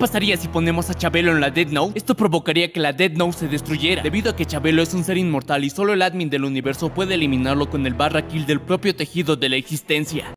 pasaría si ponemos a Chabelo en la Death Note? Esto provocaría que la Death Note se destruyera, debido a que Chabelo es un ser inmortal y solo el admin del universo puede eliminarlo con el /kill del propio tejido de la existencia.